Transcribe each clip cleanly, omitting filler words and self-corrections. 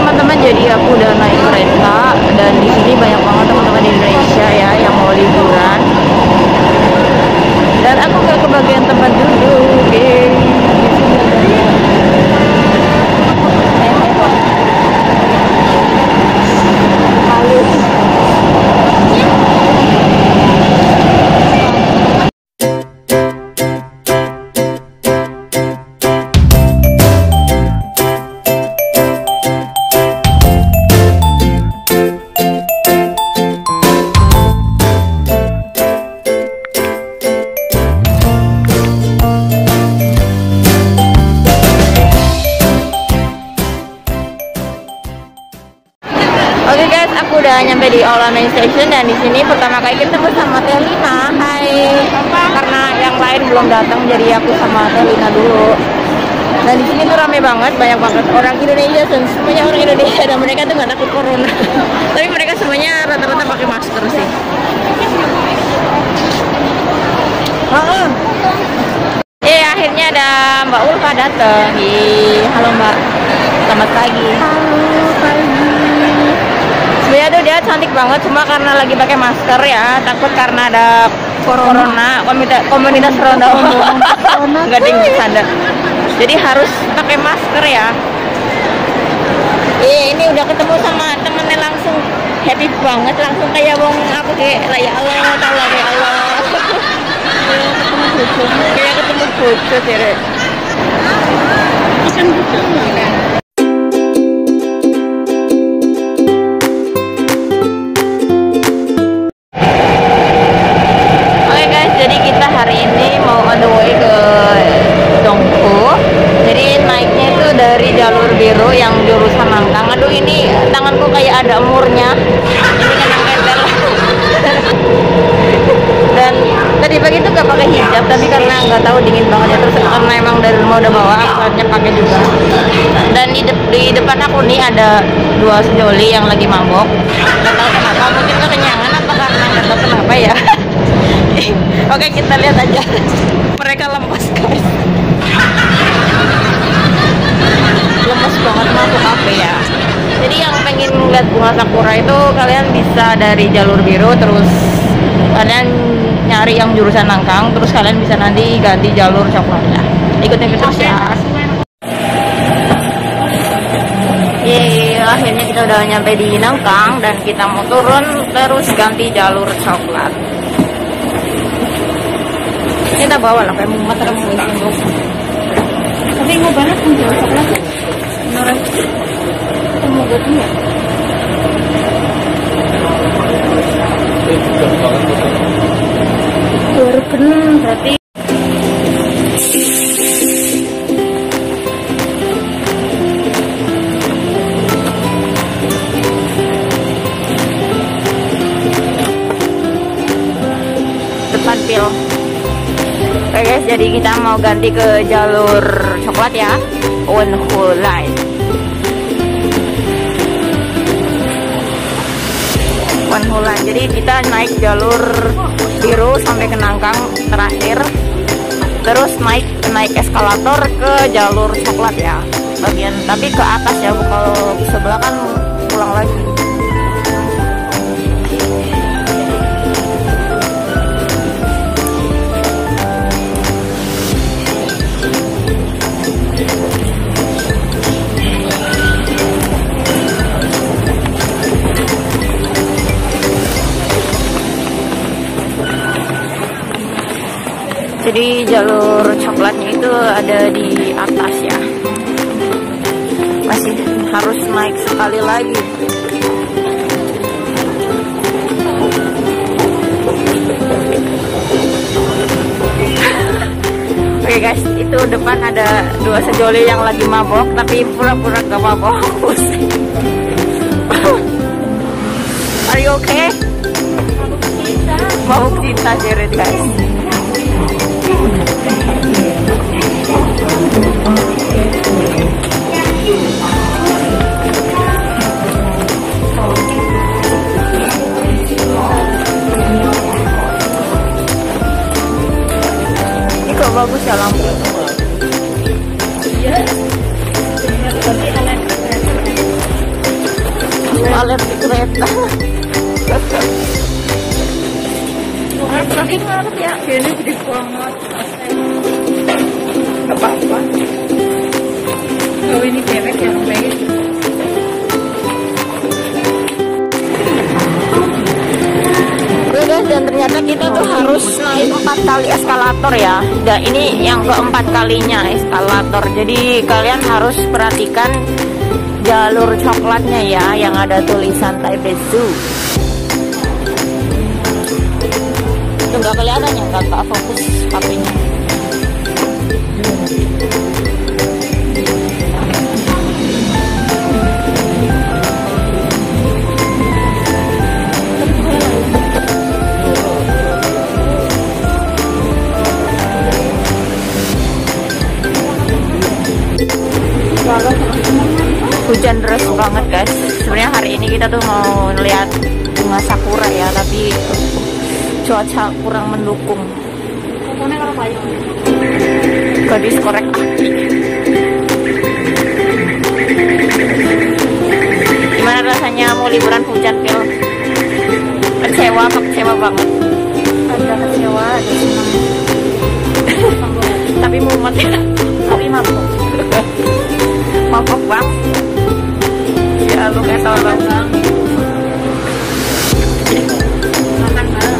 teman-teman, jadi aku udah naik kereta dan di sini banyak banget teman-teman Indonesia ya yang mau liburan. Dan aku gak kebagian tempat duduk. Oke guys, aku udah nyampe di Aula Main Station dan di sini pertama kali ketemu sama Teh Lina. Hai. Karena yang lain belum datang, jadi aku sama Teh Lina dulu. Dan di sini tuh rame banget, banyak banget orang Indonesia dan semuanya orang Indonesia dan mereka tuh nggak takut corona. Tapi mereka semuanya rata-rata pakai masker sih. Akhirnya ada Mbak Ulfa datang. Halo Mbak, selamat pagi. Halo pagi. Sebenarnya tuh dia cantik banget, cuma karena lagi pakai masker ya, takut karena ada corona komunitas ronda nggak tinggi canda. Jadi harus pakai masker ya. Ini udah ketemu sama temennya langsung happy banget, langsung kayak wong aku kayak ya Allah, taala ya Allah. Kayak ketemu bocor ya. Ikan bocor kan. Jadi kita hari ini mau on the way ke Dongpo. Jadi naiknya itu dari jalur biru yang jurusan Nangkang. Aduh, ini tanganku kayak ada emurnya. Ini kena ketel. Dan tadi pagi itu gak pakai hijab, tapi karena nggak tahu dingin banget ya, terus karena emang dari rumah udah bawa, akhirnya pakai juga. Dan di depan aku nih ada dua sejoli yang lagi mabok. Nggak tahu kenapa, mungkin kekenyangan atau karena nggak tahu kenapa ya. Oke, kita lihat aja. Mereka lemas guys. Lemas banget, mabuk apa ya. Jadi yang pengen lihat bunga sakura itu kalian bisa dari jalur biru, terus kalian nyari yang jurusan Nangkang, terus kalian bisa nanti ganti jalur coklatnya. Ikutin terus ya. Akhirnya kita udah nyampe di Nangkang dan kita mau turun terus ganti jalur coklat. Kita bawa lah kayak mumat rambut itu. Tapi mau banget menjual coklat ya. Beneran. Mau gue ya. Baru kena berarti. Depan pil. Oke guys, jadi kita mau ganti ke jalur coklat ya, One Whole Line. One Whole Line. Jadi kita naik jalur biru sampai ke Nangkang terakhir, terus naik eskalator ke jalur coklat ya, bagian tapi ke atas ya, kalau sebelah kan pulang lagi. Jadi jalur coklatnya itu ada di atas ya. Masih harus naik sekali lagi. Oke guys, itu depan ada dua sejoli yang lagi mabok, tapi pura-pura gak mabok. Are you okay? Mabuk cinta jerit guys. Ini kok bagus ya lampu. alergi kereta. Saking banget ya. Ini gede banget. Gak apa-apa. Oh ini cewek yang pengen. Guys, dan ternyata kita tuh harus naik 4 kali eskalator ya. Dan ini yang keempat kalinya eskalator. Jadi kalian harus perhatikan jalur coklatnya ya, yang ada tulisan Taipei Zoo. Itu nggak kelihatan ya, nggak fokus HP-nya. Hujan deras banget guys. Sebenarnya hari ini kita tuh mau lihat bunga sakura ya, tapi cuaca kurang mendukung. Gadis korek aki. Gimana rasanya mau liburan hujan, Pil? Kecewa banget. Ada kecewa, ada senang. Tapi mumet ya. Tapi mabuk. Mabuk bang. Ya lu kayak tolong bang. Makan bang.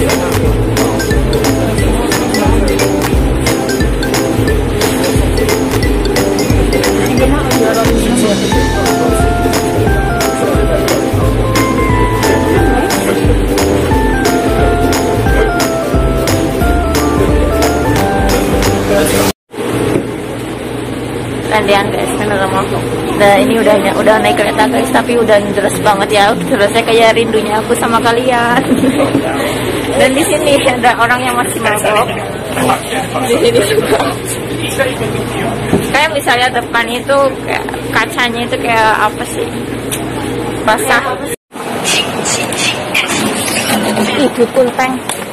Gantian guys, kan udah mau. Nah ini udah naik kereta guys, tapi udah deras banget ya. Terusnya kayak rindunya aku sama kalian. Dan di sini ada orang yang masih mabok. Di sini juga. Kayak misalnya depan itu kayak kacanya itu kayak apa sih? Basah. Ibu kulteng.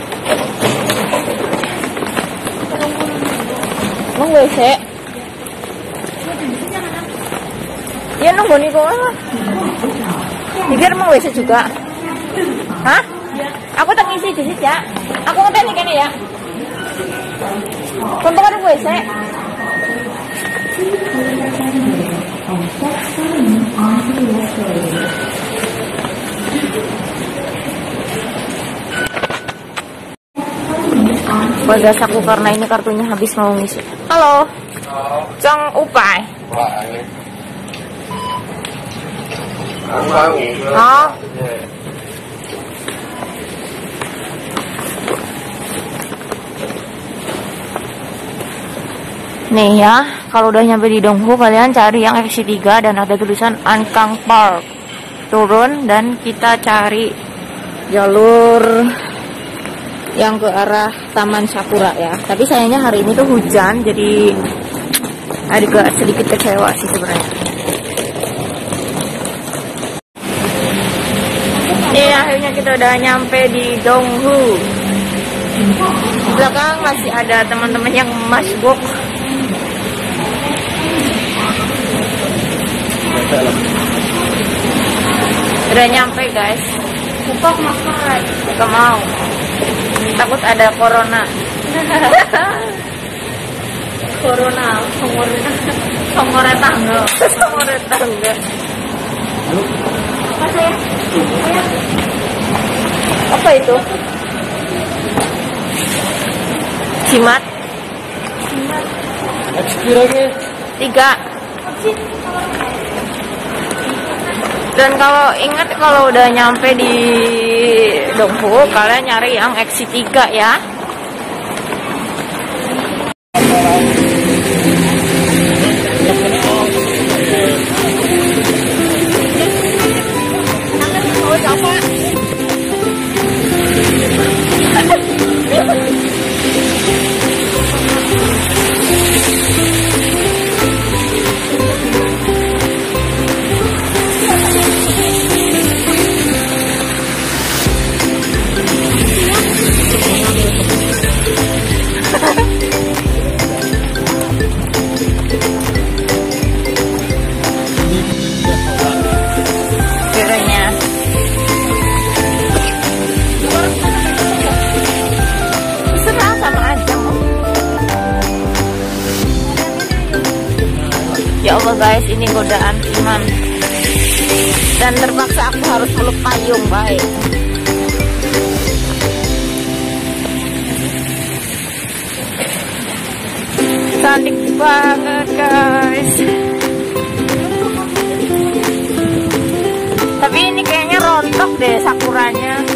Mau WC? Ya nunggu nih kok lah. Dikira mau WC juga. Hah? Aku tak ngisi di situ ya. Aku ngeteni kene ya. Kontok ada WC. Bagas aku karena ini kartunya habis mau ngisi. Halo. Cong upai. Oh. Nih ya, kalau udah nyampe di Donghu kalian cari yang FC3 dan ada tulisan Ankang Park. Turun dan kita cari jalur yang ke arah Taman Sakura ya. Tapi sayangnya hari ini tuh hujan, jadi agak sedikit kecewa sih sebenarnya. Akhirnya kita udah nyampe di Donghu. Di belakang masih ada teman-teman yang masbuk. Udah nyampe guys. Kupok makan. Gak mau. Takut ada corona. Corona. Songore tangga. Apa saya? Apa itu? Jimat. 3. Dan kalau ingat, kalau udah nyampe di Donghu kalian nyari yang X3 ya. Allah guys, ini godaan iman. Dan terpaksa aku harus peluk payung, baik. Cantik banget guys. Tapi ini kayaknya rontok deh sakuranya.